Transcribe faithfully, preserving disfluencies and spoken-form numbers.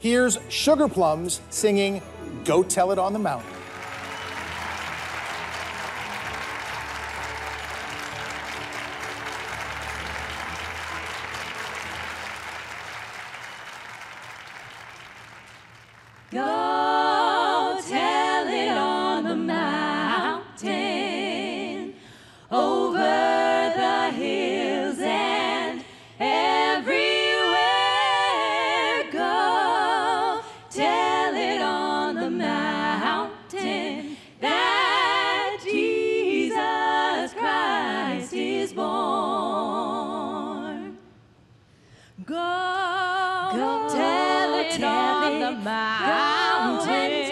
Here's Sugarplums singing Go Tell It on the Mountain. Go tell it on the mountain, over the hills and everywhere. Go tell it on the mountain that Jesus Christ is born. Go, Go tell it on the mountain.